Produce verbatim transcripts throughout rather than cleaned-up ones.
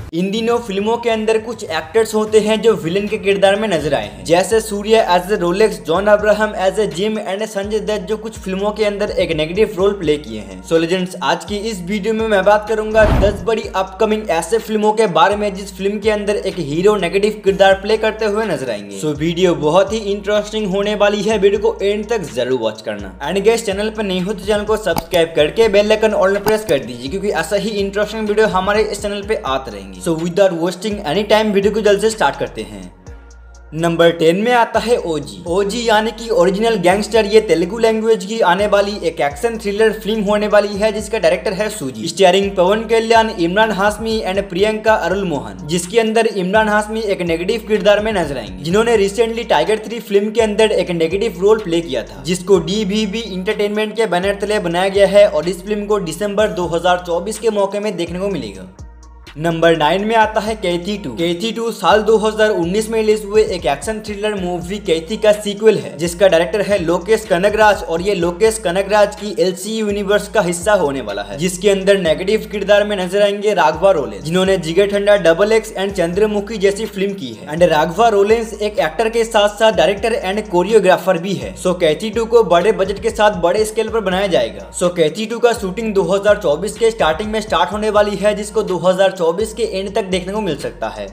इन दिनों फिल्मों के अंदर कुछ एक्टर्स होते हैं जो विलेन के किरदार में नजर आए हैं, जैसे Suriya as a Rolex, John Abraham as a gym and Sanjay Dutt जो कुछ फिल्मों के अंदर एक नेगेटिव रोल प्ले किए हैं। सो लेजेंड्स, आज की इस वीडियो में मैं बात करूंगा दस बड़ी अपकमिंग ऐसे फिल्मों के बारे में जिस फिल्म के अंदर एक हीरो नेगेटिव किरदार प्ले करते हुए नजर आएंगे। सो वीडियो बहुत ही इंटरेस्टिंग होने वाली है, वीडियो को एंड तक जरूर वॉच करना। एंड गाइस, चैनल पर नहीं हो तो चैनल को सब्सक्राइब करके बेल आइकन ऑल में प्रेस कर दीजिए, क्योंकि ऐसा ही इंटरेस्टिंग वीडियो हमारे इस चैनल पे आते रहेंगे। So without wasting any time video को जल्द से स्टार्ट करते हैं। नंबर टेन में आता है ओजी। ओजी यानी कि ओरिजिनल गैंगस्टर, ये तेलुगु लैंग्वेज की आने वाली एक एक्शन थ्रिलर फिल्म होने वाली है जिसका डायरेक्टर है सूजी, स्टारिंग पवन कल्याण, इमरान हाशमी एंड प्रियंका अरुल मोहन, जिसके अंदर इमरान हाशमी एक नेगेटिव किरदार में नजर आएंगे, जिन्होंने रिसेंटली टाइगर थ्री फिल्म के अंदर एक नेगेटिव रोल प्ले किया था, जिसको डी वी बी इंटरटेनमेंट के बैनर तले बनाया गया है और इस फिल्म को दिसंबर दो हजार चौबीस के मौके में देखने को मिलेगा। नंबर नाइन में आता है कैथी टू। कैथी टू साल दो हजार उन्नीस में रिलीज हुए एक एक्शन थ्रिलर मूवी कैथी का सीक्वल है, जिसका डायरेक्टर है लोकेश कनगराज और ये लोकेश कनगराज की एलसी यूनिवर्स का हिस्सा होने वाला है, जिसके अंदर नेगेटिव किरदार में नजर आएंगे राघवा रोलेंस, जिन्होंने जिगर ठंडा, डबल एक्स एंड चंद्रमुखी जैसी फिल्म की है। एंड राघवा रोलेंस एक एक्टर के साथ साथ डायरेक्टर एंड कोरियोग्राफर भी है। सो कैथी टू को बड़े बजट के साथ बड़े स्केल पर बनाया जाएगा। सो कैथी टू का शूटिंग दो हजार चौबीस के स्टार्टिंग में स्टार्ट होने वाली है, जिसको दो हजार चौबीस के एंड तक देखने को मिल सकता है।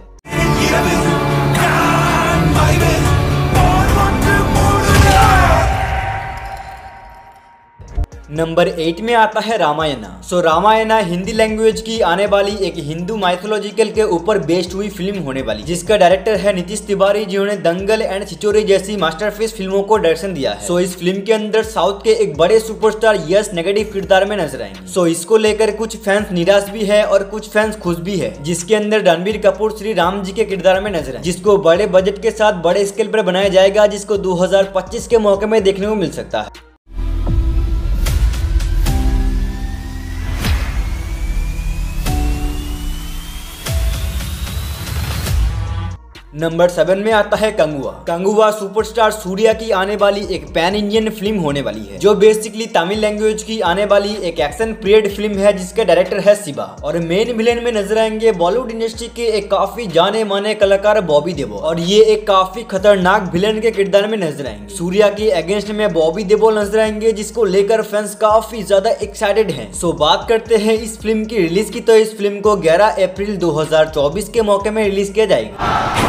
नंबर एट में आता है रामायणा। सो रामायणा हिंदी लैंग्वेज की आने वाली एक हिंदू माइथोलॉजिकल के ऊपर बेस्ड हुई फिल्म होने वाली, जिसका डायरेक्टर है नीतीश तिवारी, जिन्होंने दंगल एंड छिछोरे जैसी मास्टरपीस फिल्मों को डायरेक्शन दिया है। सो इस फिल्म के अंदर साउथ के एक बड़े सुपरस्टार यश नेगेटिव किरदार में नजर आएंगे। सो इसको लेकर कुछ फैंस निराश भी है और कुछ फैंस खुश भी है, जिसके अंदर रणबीर कपूर श्री राम जी के किरदार में नजर आए, जिसको बड़े बजट के साथ बड़े स्केल पर बनाया जाएगा, जिसको दो हजार पच्चीस के मौके में देखने को मिल सकता है। नंबर सेवन में आता है कंगुआ। कंगुआ सुपरस्टार सूर्या की आने वाली एक पैन इंडियन फिल्म होने वाली है, जो बेसिकली तमिल लैंग्वेज की आने वाली एक एक्शन पीरियड फिल्म है, जिसका डायरेक्टर है शिवा, और मेन विलेन में नजर आएंगे बॉलीवुड इंडस्ट्री के एक काफी जाने माने कलाकार बॉबी देओल, और ये एक काफी खतरनाक विलेन के किरदार में नजर आएंगे। सूर्या के अगेंस्ट में बॉबी देओल नजर आएंगे, जिसको लेकर फैंस काफी ज्यादा एक्साइटेड हैं। सो बात करते हैं इस फिल्म की रिलीज की, तो इस फिल्म को ग्यारह अप्रैल दो हजार चौबीस के मौके में रिलीज किया जाएगा।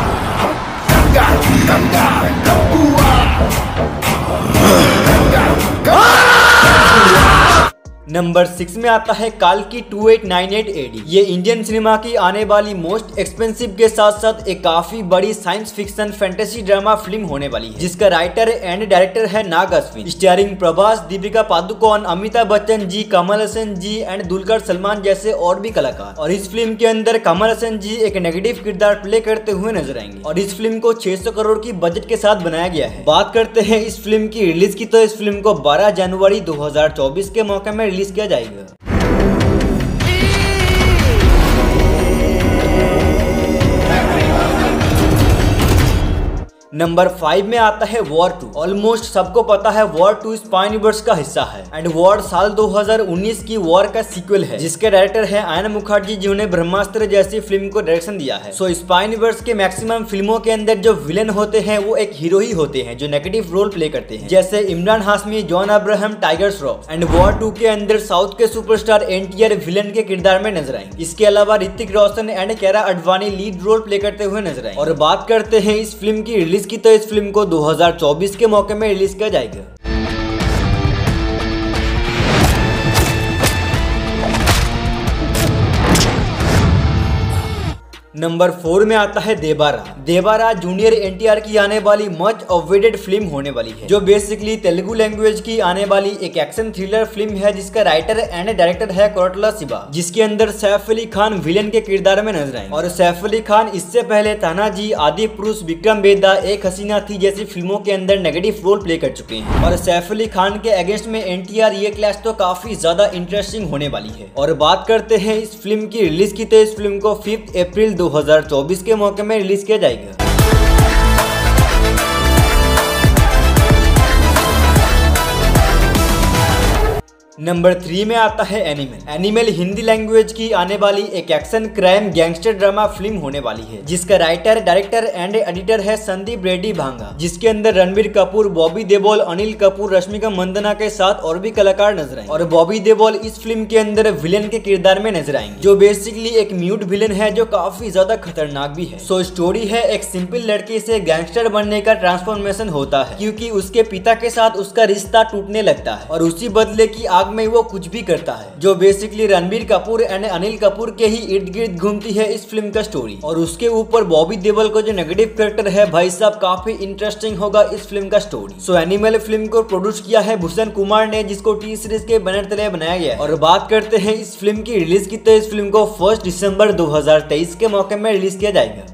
नंबर सिक्स में आता है काल्की two eight nine eight A D. ये इंडियन सिनेमा की आने वाली मोस्ट एक्सपेंसिव के साथ साथ एक काफी बड़ी science fiction fantasy drama film होने वाली है, जिसका राइटर एंड डायरेक्टर है नाग अश्विन, स्टारिंग प्रभास, दीपिका पादुकोण, अमिताभ बच्चन जी, कमल हसन जी एंड दुलकर सलमान जैसे और भी कलाकार। और इस फिल्म के अंदर कमल हसन जी एक नेगेटिव किरदार प्ले करते हुए नजर आएंगे, और इस फिल्म को छह सौ करोड़ की बजट के साथ बनाया गया है। बात करते हैं इस फिल्म की रिलीज की, तो इस फिल्म को बारह जनवरी दो हजार चौबीस के मौके में रिलीज किया जाएगा। नंबर फाइव में आता है वॉर टू। ऑलमोस्ट सबको पता है वॉर टू स्पाई यूनिवर्स का हिस्सा है, एंड वॉर साल दो हजार उन्नीस की वॉर का सीक्वल है, जिसके डायरेक्टर है आयन मुखर्जी, जिन्होंने ब्रह्मास्त्र जैसी फिल्म को डायरेक्शन दिया है। सो स्पाई यूनिवर्स के मैक्सिमम फिल्मों के अंदर जो विलेन होते हैं वो एक हीरो ही होते हैं, जो नेगेटिव रोल प्ले करते हैं, जैसे Imran Hashmi, John Abraham, Tiger Shroff. And war two के अंदर साउथ के superstar N T R villain के किरदार में नजर आएंगे। इसके अलावा Hrithik Roshan and Kiara Advani lead role play करते हुए नजर आए। और बात करते हैं इस फिल्म की रिलीज की, तो इस फिल्म को दो हजार चौबीस के मौके में रिलीज किया जाएगा। नंबर फोर में आता है Devara. Devara junior N T R की आने वाली मच अवेटेड फिल्म होने वाली है, जो बेसिकली तेलुगु लैंग्वेज की आने वाली एक एक्शन थ्रिलर फिल्म है, जिसका राइटर एंड डायरेक्टर है कोरटला शिवा, जिसके अंदर सैफ अली खान विलेन के किरदार में नजर आए। और सैफ अली खान इससे पहले तानाजी, आदि पुरुष, विक्रम बेदा, एक हसीना थी जैसी फिल्मों के अंदर नेगेटिव रोल प्ले कर चुके हैं। और सैफ अली खान के अगेंस्ट में एन टी आर ये क्लैश तो काफी ज्यादा इंटरेस्टिंग होने वाली है। और बात करते हैं इस फिल्म की रिलीज की, तो इस फिल्म को फिफ्थ अप्रैल दो हजार चौबीस के मौके में रिलीज किया जाएगा। नंबर थ्री में आता है एनिमल। एनिमल हिंदी लैंग्वेज की आने वाली एक action crime gangster drama film होने वाली है, जिसका राइटर, डायरेक्टर एंड एडिटर है संदीप रेड्डी भांगा, जिसके अंदर रणबीर कपूर, बॉबी देओल, अनिल कपूर, रश्मिका मंदाना के साथ और भी कलाकार नजर आएंगे। और बॉबी देओल इस फिल्म के अंदर विलेन के किरदार में नजर आएंगे, जो बेसिकली एक म्यूट विलेन है जो काफी ज्यादा खतरनाक भी है। सो स्टोरी है एक सिंपल लड़की से गैंगस्टर बनने का ट्रांसफॉर्मेशन होता है, क्योंकि उसके पिता के साथ उसका रिश्ता टूटने लगता है और उसी बदले की आग में वो कुछ भी करता है, जो बेसिकली रणबीर कपूर एंड अनिल कपूर के ही इर्द गिर्द घूमती है इस फिल्म का स्टोरी। और उसके ऊपर बॉबी देओल को जो नेगेटिव कैरेक्टर है, भाई साहब काफी इंटरेस्टिंग होगा इस फिल्म का स्टोरी। सो एनिमल फिल्म को प्रोड्यूस किया है भूषण कुमार ने, जिसको टी सीरीज के बैनर तले बनाया गया है। और बात करते हैं इस फिल्म की रिलीज की, तो इस फिल्म को फर्स्ट दिसंबर दो हजार तेईस के मौके में रिलीज किया जाएगा।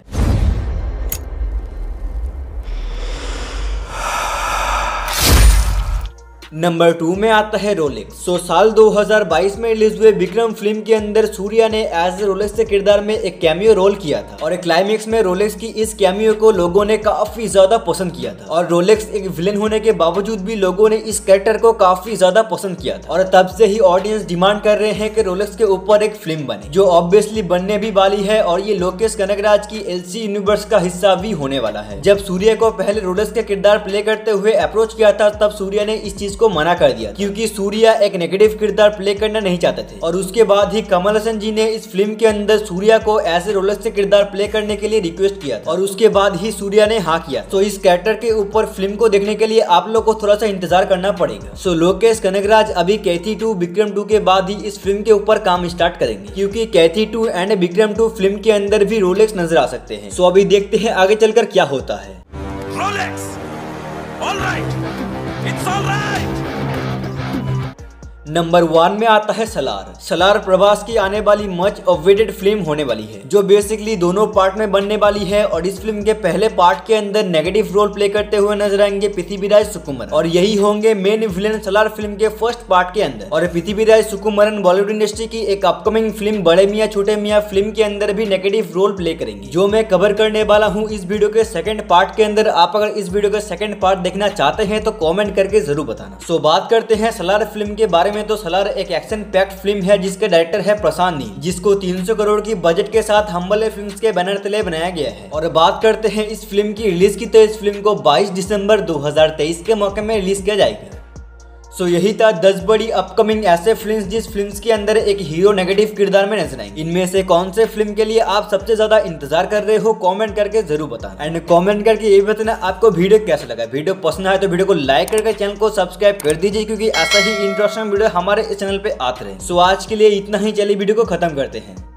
नंबर टू में आता है रोलेक्स। सो साल दो हजार बाईस में रिलीज हुए विक्रम फिल्म के अंदर सूर्या ने एज ए रोलेक्स के किरदार में एक कैमियो रोल किया था, और क्लाइमेक्स में रोलेक्स की इस कैमियो को लोगों ने काफी ज्यादा पसंद किया था। और रोलेक्स एक विलेन होने के बावजूद भी लोगों ने इस कैरेक्टर को काफी ज्यादा पसंद किया था, और तब से ही ऑडियंस डिमांड कर रहे हैं कि रोलेक्स के ऊपर एक फिल्म बने, जो ऑब्वियसली बनने भी वाली है। और ये लोकेश कनगराज की एलसी यूनिवर्स का हिस्सा भी होने वाला है। जब सूर्या को पहले रोलेक्स के किरदार प्ले करते हुए अप्रोच किया था, तब सूर्या ने इस चीज को मना कर दिया, क्योंकि सूर्या एक नेगेटिव किरदार प्ले करना नहीं चाहते थे। और उसके बाद ही कमल हसन जी ने इस फिल्म के अंदर सूर्या को एज ए रोलेक्स से किरदार प्ले करने के लिए रिक्वेस्ट किया था, और उसके बाद ही सूर्या ने हाँ किया। तो इस कैरेक्टर के ऊपर फिल्म को देखने के लिए आप लोग को थोड़ा सा इंतजार करना पड़ेगा। सो लोकेश कनगराज अभी कैथी टू, विक्रम टू के बाद ही इस फिल्म के ऊपर काम स्टार्ट करेंगे, क्योंकि Kaithi two and Vikram two film के अंदर भी रोलेक्स नजर आ सकते हैं। सो अभी देखते हैं आगे चलकर क्या होता है। Rolex, all right, it's all right. Number one में आता है सलार। सलार प्रभास की आने वाली मच अवेटेड फिल्म होने वाली है, जो बेसिकली दोनों पार्ट में बनने वाली है। और इस फिल्म के पहले पार्ट के अंदर नेगेटिव रोल प्ले करते हुए नजर आएंगे पृथ्वीराज सुकुमारन, और यही होंगे मेन विलेन सलार फिल्म के फर्स्ट पार्ट के अंदर। और पृथ्वीराज सुकुमारन बॉलीवुड इंडस्ट्री की एक अपकमिंग फिल्म बड़े मियां छोटे मियां फिल्म के अंदर भी नेगेटिव रोल प्ले करेंगे, जो मैं कवर करने वाला हूँ इस वीडियो के सेकंड पार्ट के अंदर। आप अगर इस वीडियो का सेकंड पार्ट देखना चाहते हैं तो कॉमेंट करके जरूर बताना। सो बात करते हैं सलार फिल्म के बारे में। तो सलार एक एक्शन पैक्ड फिल्म है, जिसके डायरेक्टर है प्रशांत नील, जिसको तीन सौ करोड़ की बजट के साथ हम्बल फिल्म्स के बैनर तले बनाया गया है। और बात करते हैं इस फिल्म की रिलीज की, तो इस फिल्म को बाईस दिसंबर दो हजार तेईस के मौके में रिलीज किया जाएगा। सो यही था दस बड़ी अपकमिंग ऐसे फिल्म्स जिस फिल्म्स के अंदर एक हीरो नेगेटिव किरदार में नजर आएंगे। इनमें से कौन से फिल्म के लिए आप सबसे ज्यादा इंतजार कर रहे हो, कमेंट करके जरूर बताना। एंड कमेंट करके ये बताना आपको वीडियो कैसा लगा। वीडियो पसंद आए तो वीडियो को लाइक करके चैनल को सब्सक्राइब कर दीजिए, क्योंकि ऐसा ही इंटरेस्टिंग वीडियो हमारे इस चैनल पे आते रहे। सो आज के लिए इतना ही, चलिए वीडियो को खत्म करते हैं।